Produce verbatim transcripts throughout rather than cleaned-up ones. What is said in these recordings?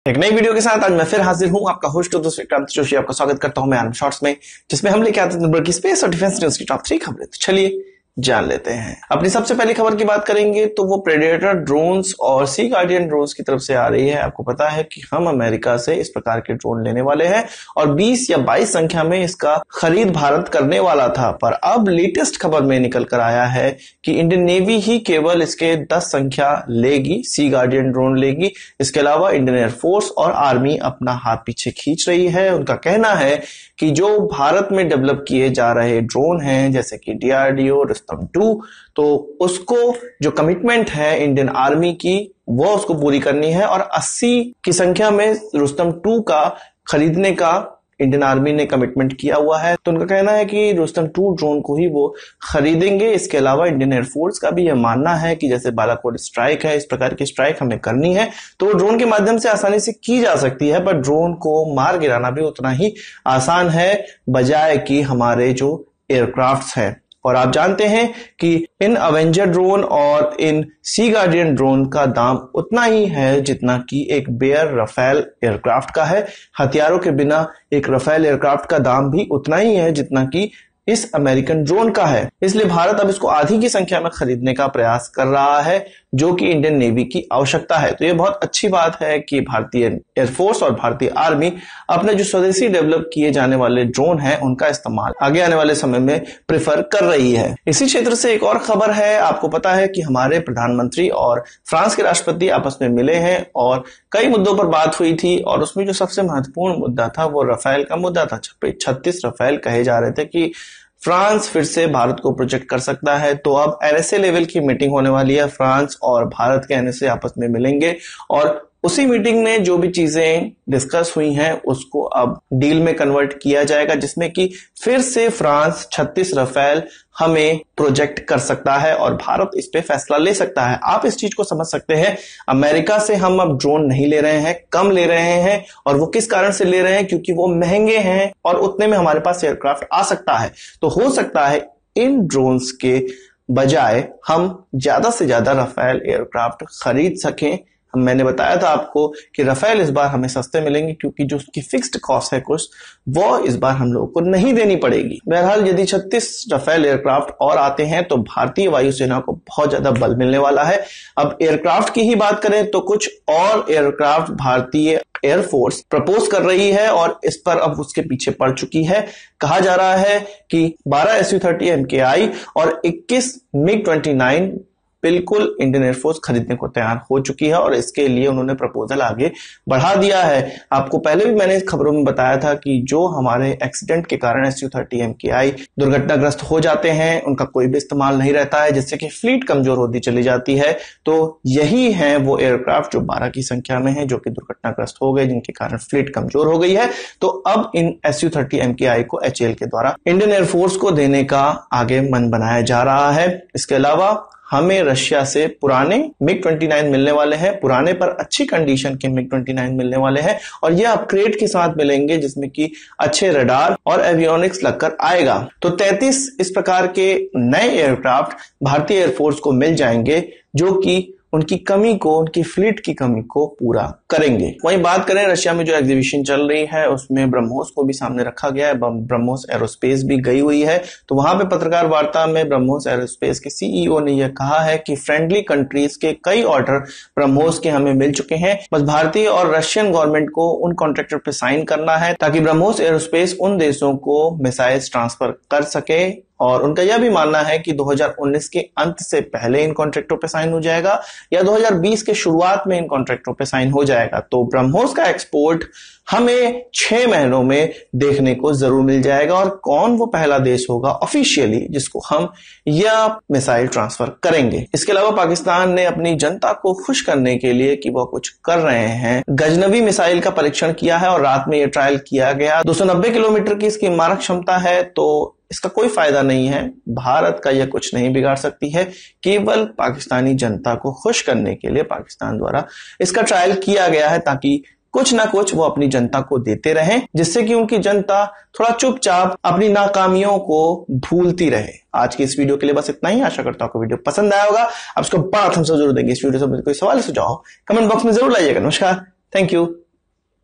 एक नई वीडियो के साथ आज मैं फिर हाजिर हूं, आपका होस्ट दोस्त विक्रांत जोशी। आपका स्वागत करता हूं मैं आर्म शॉर्ट्स में, जिसमें हम लेके आते हैं दुनिया की स्पेस और डिफेंस न्यूज की टॉप थ्री खबरें। तो चलिए जान लेते हैं। अपनी सबसे पहली खबर की बात करेंगे तो वो प्रेडेटर ड्रोन्स और सी गार्डियन ड्रोन्स की तरफ से आ रही है। आपको पता है कि हम अमेरिका से इस प्रकार के ड्रोन लेने वाले हैं और बीस या बाईस संख्या में इसका खरीद भारत करने वाला था, पर अब लेटेस्ट खबर में निकल कर आया है कि इंडियन नेवी ही केवल इसके दस संख्या लेगी, सी गार्डियन ड्रोन लेगी। इसके अलावा इंडियन एयरफोर्स और आर्मी अपना हाथ पीछे खींच रही है। उनका कहना है कि जो भारत में डेवलप किए जा रहे ड्रोन हैं जैसे कि डीआरडीओ रुस्तम टू, तो उसको जो कमिटमेंट है इंडियन आर्मी की वो उसको पूरी करनी है और अस्सी की संख्या में रुस्तम टू का खरीदने का इंडियन आर्मी ने कमिटमेंट किया हुआ है। तो उनका कहना है कि रुस्तम टू ड्रोन को ही वो खरीदेंगे। इसके अलावा इंडियन एयरफोर्स का भी यह मानना है कि जैसे बालाकोट स्ट्राइक है, इस प्रकार की स्ट्राइक हमें करनी है तो ड्रोन के माध्यम से आसानी से की जा सकती है, पर ड्रोन को मार गिराना भी उतना ही आसान है बजाय कि हमारे जो एयरक्राफ्ट्स हैं। और आप जानते हैं कि इन अवेंजर ड्रोन और इन सी गार्डियन ड्रोन का दाम उतना ही है जितना कि एक बेयर रफेल एयरक्राफ्ट का है। हथियारों के बिना एक रफेल एयरक्राफ्ट का दाम भी उतना ही है जितना कि इस अमेरिकन ड्रोन का है। इसलिए भारत अब इसको आधी की संख्या में खरीदने का प्रयास कर रहा है, जो कि इंडियन नेवी की आवश्यकता है। तो ये बहुत अच्छी बात है कि भारतीय एयरफोर्स और भारतीय आर्मी अपने जो स्वदेशी डेवलप किए जाने वाले ड्रोन हैं उनका इस्तेमाल आगे आने वाले समय में प्रेफर कर रही है। इसी क्षेत्र से एक और खबर है। आपको पता है कि हमारे प्रधानमंत्री और फ्रांस के राष्ट्रपति आपस में मिले हैं और कई मुद्दों पर बात हुई थी और उसमें जो सबसे महत्वपूर्ण मुद्दा था वो रफेल का मुद्दा था। छत्तीस रफेल कहे जा रहे थे कि फ्रांस फिर से भारत को प्रोजेक्ट कर सकता है। तो अब एनएसए लेवल की मीटिंग होने वाली है। फ्रांस और भारत के एनएसए आपस में मिलेंगे और उसी मीटिंग में जो भी चीजें डिस्कस हुई हैं उसको अब डील में कन्वर्ट किया जाएगा, जिसमें कि फिर से फ्रांस छत्तीस रफेल हमें प्रोजेक्ट कर सकता है और भारत इस पे फैसला ले सकता है। आप इस चीज को समझ सकते हैं। अमेरिका से हम अब ड्रोन नहीं ले रहे हैं, कम ले रहे हैं, और वो किस कारण से ले रहे हैं? क्योंकि वो महंगे हैं और उतने में हमारे पास एयरक्राफ्ट आ सकता है। तो हो सकता है इन ड्रोन्स के बजाय हम ज्यादा से ज्यादा रफेल एयरक्राफ्ट खरीद सकें। मैंने बताया था आपको कि रफेल इस बार हमें सस्ते मिलेंगे क्योंकि जो उसकी फिक्स्ड कॉस्ट है कुछ वो इस बार हम लोगों को नहीं देनी पड़ेगी। बहरहाल यदि छत्तीस रफेल एयरक्राफ्ट और आते हैं तो भारतीय वायुसेना को बहुत ज्यादा बल मिलने वाला है। अब एयरक्राफ्ट की ही बात करें तो कुछ और एयरक्राफ्ट भारतीय एयरफोर्स प्रपोज कर रही है और इस पर अब उसके पीछे पड़ चुकी है। कहा जा रहा है कि बारह S U thirty M K I और इक्कीस मिग ट्वेंटी नाइन बिल्कुल इंडियन एयरफोर्स खरीदने को तैयार हो चुकी है और इसके लिए उन्होंने प्रपोजल आगे बढ़ा दिया है। आपको पहले भी मैंने खबरों में बताया था कि जो हमारे एक्सीडेंट के कारण S U thirty M K आई दुर्घटनाग्रस्त हो जाते हैं, उनका कोई भी इस्तेमाल नहीं रहता है, जिससे कि फ्लीट कमजोर होती चली जाती है। तो यही है वो एयरक्राफ्ट जो बारह की संख्या में है, जो कि दुर्घटनाग्रस्त हो गए, जिनके कारण फ्लीट कमजोर हो गई है। तो अब इन S U thirty M K I को एच ए एल के द्वारा इंडियन एयरफोर्स को देने का आगे मन बनाया जा रहा है। इसके अलावा हमें रशिया से पुराने मिग ट्वेंटी नाइन मिलने वाले हैं, पुराने पर अच्छी कंडीशन के मिग ट्वेंटी नाइन मिलने वाले हैं और ये अपग्रेड के साथ मिलेंगे, जिसमें कि अच्छे रडार और एवियोनिक्स लगकर आएगा। तो तैंतीस इस प्रकार के नए एयरक्राफ्ट भारतीय एयरफोर्स को मिल जाएंगे, जो कि उनकी कमी को, उनकी फ्लीट की कमी को पूरा करेंगे। वहीं बात करें रशिया में जो एग्जीबिशन चल रही है उसमें ब्रह्मोस को भी सामने रखा गया है। ब्रह्मोस एरोस्पेस भी गई हुई है। तो वहां पे पत्रकार वार्ता में ब्रह्मोस एरोस्पेस के सीईओ ने यह कहा है कि फ्रेंडली कंट्रीज के कई ऑर्डर ब्रह्मोस के हमें मिल चुके हैं, बस भारतीय और रशियन गवर्नमेंट को उन कॉन्ट्रैक्टर पे साइन करना है ताकि ब्रह्मोस एरोस्पेस उन देशों को मिसाइल्स ट्रांसफर कर सके। और उनका यह भी मानना है कि दो हज़ार उन्नीस के अंत से पहले इन कॉन्ट्रैक्टों पे साइन हो जाएगा या दो हज़ार बीस के शुरुआत में इन कॉन्ट्रैक्टों पे साइन हो जाएगा। तो ब्रह्मोस का एक्सपोर्ट हमें छह महीनों में देखने को जरूर मिल जाएगा। और कौन वो पहला देश होगा ऑफिशियली जिसको हम यह मिसाइल ट्रांसफर करेंगे? इसके अलावा पाकिस्तान ने अपनी जनता को खुश करने के लिए कि वह कुछ कर रहे हैं, गजनवी मिसाइल का परीक्षण किया है और रात में यह ट्रायल किया गया। दो सौ नब्बे किलोमीटर की इसकी मारक क्षमता है, तो इसका कोई फायदा नहीं है। भारत का यह कुछ नहीं बिगाड़ सकती है। केवल पाकिस्तानी जनता को खुश करने के लिए पाकिस्तान द्वारा इसका ट्रायल किया गया है ताकि कुछ ना कुछ वो अपनी जनता को देते रहें, जिससे कि उनकी जनता थोड़ा चुपचाप अपनी नाकामियों को भूलती रहे। आज की इस वीडियो के लिए बस इतना ही। आशा करता हूं आपको वीडियो पसंद आया होगा। आप इसको बड़ा थम्स अप जरूर देंगे। इस वीडियो से कोई सवाल सुझाव कमेंट बॉक्स में जरूर लाइएगा। नमस्कार, थैंक यू।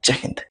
जय हिंद।